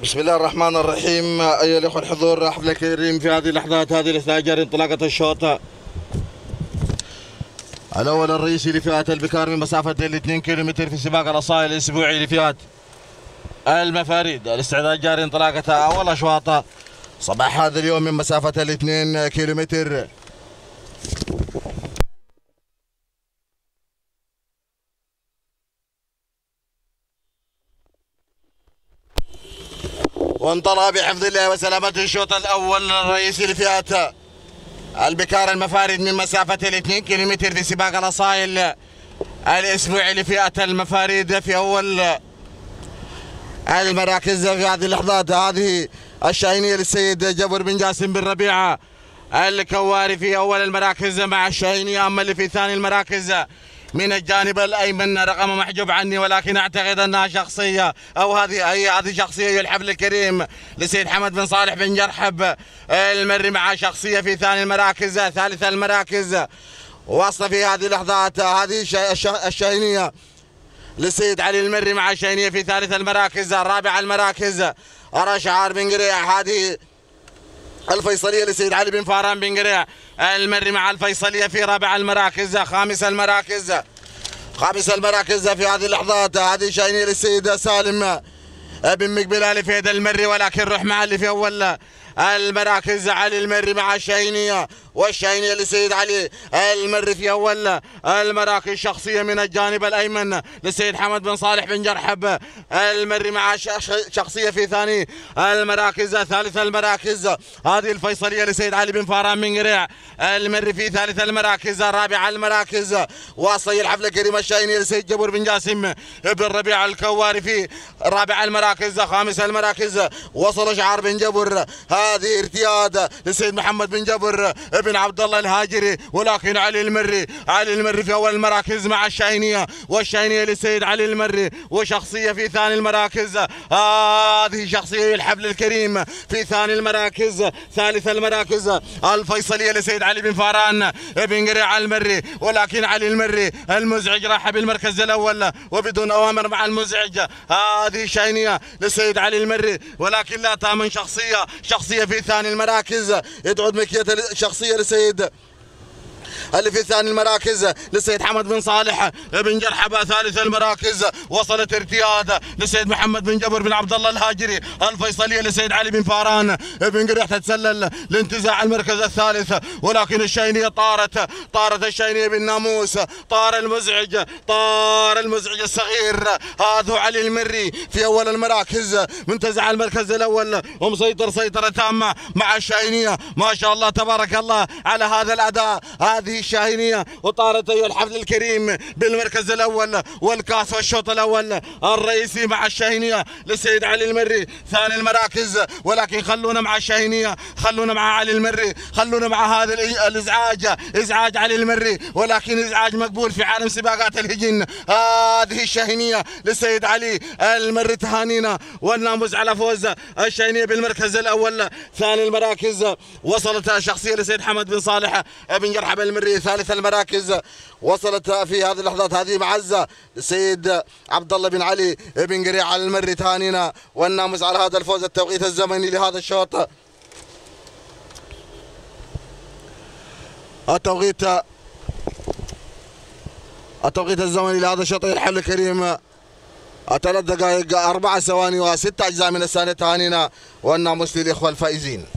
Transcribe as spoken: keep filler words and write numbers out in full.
بسم الله الرحمن الرحيم. أيها الأخوة الحضور، حفل كريم في هذه اللحظات هذه الأثناء جاري انطلاقة الشوط الأول الرئيسي لفئة البكار من مسافة الاثنين كيلومتر في سباق الأصائل الأسبوعي لفئة المفاريد. الاستعداد جاري انطلاقة أول أشواط صباح هذا اليوم من مسافة الاثنين كيلومتر. وانطلق بحفظ الله وسلامته الشوط الاول الرئيسي لفئه البكار المفارد من مسافه الاثنين كيلومتر في سباق الاصائل الاسبوعي لفئه المفاريد في اول المراكز في هذه اللحظات. هذه الشاهينيه للسيد جبر بن جاسم بن ربيعه الكواري في اول المراكز مع الشاهينيه. اما اللي في ثاني المراكز من الجانب الايمن رقم محجوب عني، ولكن اعتقد انها شخصيه او هذه هي هذه شخصيه الحفل الكريم لسيد حمد بن صالح بن جرحب المري مع شخصيه في ثاني المراكز. ثالث المراكز وصل في هذه اللحظات هذه الشاهينيه للسيد علي المري مع الشاهينيه في ثالث المراكز. الرابع المراكز ارى شعار بن قريع، هذه الفيصليه لسيد علي بن فاران بن قريع المري مع الفيصليه في رابع المراكز. خامس المراكز خامس المراكز في هذه اللحظات هذه شاهينيه للسيد سالم بن مقبل ال فهد المري، ولكن روح مع اللي في اول المراكز علي المري مع الشاهينيه، والشاهينيه للسيد علي المري في اول المراكز. شخصيه من الجانب الايمن للسيد حمد بن صالح بن جرحب المري مع شخصيه في ثاني المراكز. ثالث المراكز هذه الفيصليه لسيد علي بن فاران بن قريع المري في ثالث المراكز. رابع المراكز واصل الحفله الكريمه الشاهينيه لسيد جبر بن جاسم بن ربيع الكواري في رابع المراكز. خامس المراكز وصل شعار بن جبر، هذه ارتياد للسيد محمد بن جبر بن عبد الله الهاجري، ولكن علي المري علي المري في اول المراكز مع الشاهينيه، والشاهينيه للسيد علي المري وشخصيه في ثاني المراكز. هذه شخصيه الحفل الكريم في ثاني المراكز. ثالث المراكز الفيصليه لسيد علي بن فاران بن قريع المري، ولكن علي المري المزعج راح بالمركز الاول وبدون اوامر مع المزعج. هذه شاهينيه للسيد علي المري، ولكن لا تامن شخصيه شخصيه في ثاني المراكز. يدعو مكيه شخصيه لسيد اللي في ثاني المراكز للسيد حمد بن صالح بن جرحبة. ثالث المراكز وصلت ارتياد للسيد محمد بن جبر بن عبد الله الهاجري. الفيصليه لسيد علي بن فاران بن قريع تتسلل لانتزاع المركز الثالث، ولكن الشاهينيه طارت طارت الشاهينيه بالناموس. طار المزعج طار المزعج الصغير، هذا علي المري في اول المراكز منتزع المركز الاول ومسيطر سيطره تامه مع الشاهينيه. ما شاء الله تبارك الله على هذا الاداء. هذه الشاهينيه وطارت ايها الحفل الكريم بالمركز الاول والكاس والشوط الاول الرئيسي مع الشاهينيه للسيد علي المري. ثاني المراكز، ولكن خلونا مع الشاهينيه، خلونا مع علي المري، خلونا مع هذا الازعاج، ازعاج علي المري، ولكن ازعاج مقبول في عالم سباقات الهجن. هذه الشاهينيه للسيد علي المري، تهانينا والناموس على فوز الشاهينيه بالمركز الاول. ثاني المراكز وصلت شخصيه لسيد حمد بن صالح بن جرحب المري. ثالث المراكز وصلت في هذه اللحظات هذه معزه للسيد عبد الله بن علي بن قريع المري، تهانينا والناموس على هذا الفوز. التوقيت الزمني لهذا الشوط التوقيت التوقيت الزمني لهذا الشوط الحفل الكريم ثلاث دقائق أربع ثواني وست أجزاء من الثانية. تهانينا والناموس للإخوة الفائزين.